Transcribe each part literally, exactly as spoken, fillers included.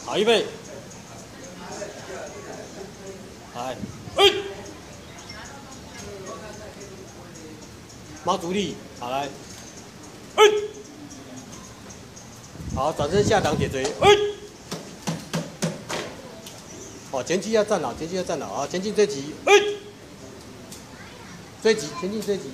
好，预备，来，哎，猫足力，好来，哎，好，转身下挡铁锤，哎，哦，前击要站好，前击要站好啊，前进追击，哎，追击，前进追击，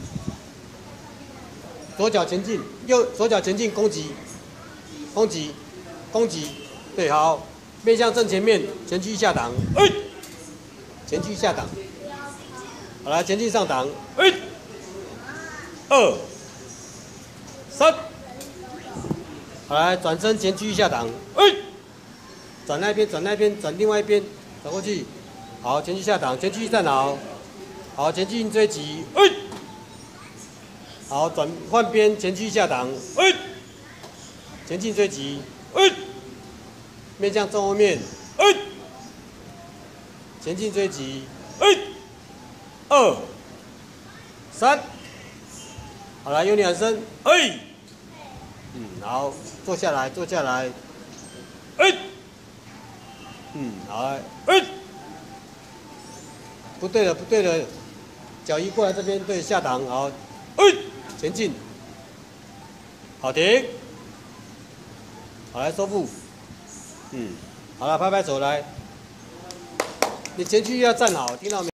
左脚前进，右左脚前进攻击，攻击，攻击。 对，好，面向正前面，前击下挡，哎，前击下挡，好来，前进上挡，哎，二，三，好来，转身前击下挡，哎，转那边，转那边，转另外一边，转过去，好，前击下挡，前击站好，好，前进追击，哎，好，转换边，前击下挡，哎，前进追击，哎。 面向正后面，哎，前进追击，哎，二，三，好来，用力喊声，哎，嗯，好，坐下来，坐下来，哎，嗯，好来，哎，不对了，不对了，脚移过来这边，对，下档，好，哎，前进，好停，好来收腹。 嗯，好了，拍拍手来。你前期要站好，听到没？